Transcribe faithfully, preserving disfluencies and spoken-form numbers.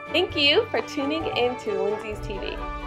Thank you for tuning in to Lindsay's T V.